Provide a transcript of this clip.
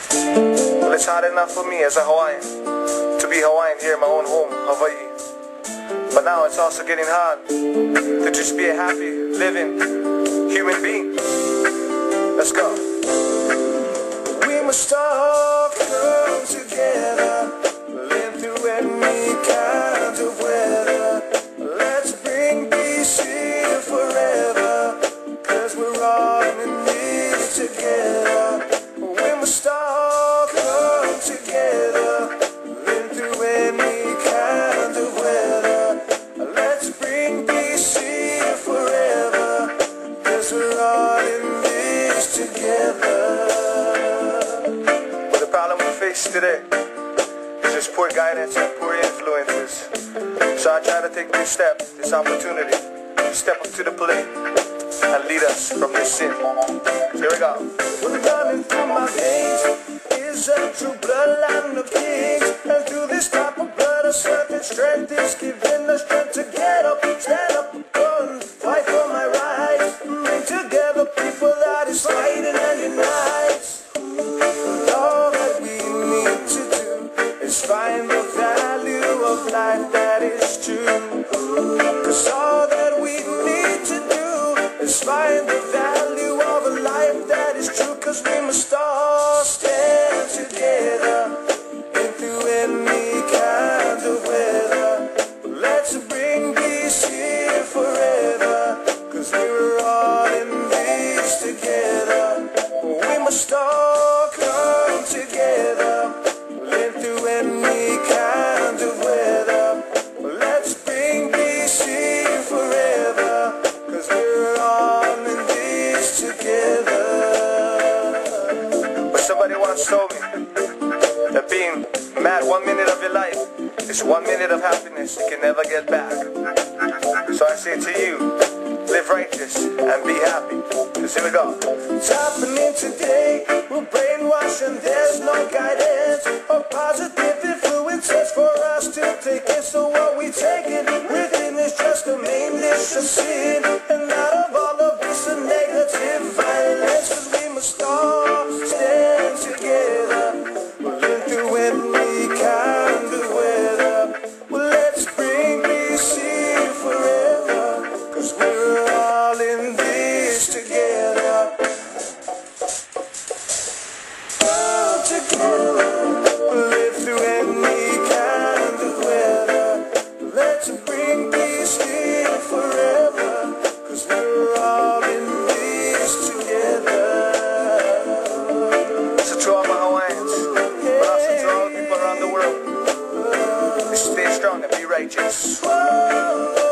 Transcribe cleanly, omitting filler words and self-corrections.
Well, it's hard enough for me as a Hawaiian to be Hawaiian here in my own home, Hawaii. But now it's also getting hard to just be a happy, living human being. Let's go. We must all come together, live through any kind of weather. Let's bring peace here forever, 'cause we're all in this together. We must all come together, live through any kind of weather. Let's bring peace here forever, 'cause we're all in this together. But the problem we face today is just poor guidance and poor influences. So I try to take this step, this opportunity, to step up to the plate and lead us from this sin. So here we go. Running through my veins is a true bloodline of kings, and through this type of blood a certain strength is giving the strength to get up, stand up, and fight for my rights. Bring together people that is fighting and unites. All that we need to do is find the value of life that is true. 'Cause all that we need to do is find the value of a life that is true. 'Cause we must all stand together and through any kind of weather. Let's bring peace here forever, 'cause we're all in this together. We must all come together, live through any kind of weather. Let's bring peace here forever, 'cause we're all in this together. But somebody once told me that being mad 1 minute of your life is 1 minute of happiness you can never get back. So I say to you, live righteous and be happy. 'Cause here we go. It's happening today, we're brainwashed and there's no guidance or positive influences for us to take it. So what we take it within is just a main dish of sin, and out of all of this a negative violence. 'Cause we must all stand together, live through any kind of weather. Well, let's bring peace here forever, 'cause we're all in this together. All together, live through any kind of weather. Let's bring peace here forever, 'cause we're all in this together. So to all my Hawaiians, but also to all people around the world, stay strong and be righteous.